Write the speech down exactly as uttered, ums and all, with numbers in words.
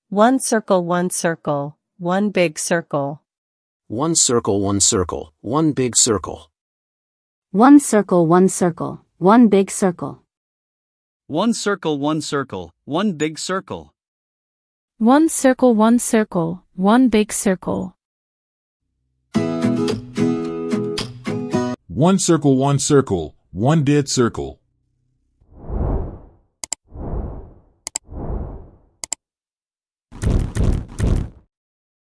One circle, one circle, one big circle. One circle, one circle, one big circle. One circle, one circle, one big circle. One circle, one circle, one big circle. One circle, one circle, one big circle. One circle, one circle, one dead circle.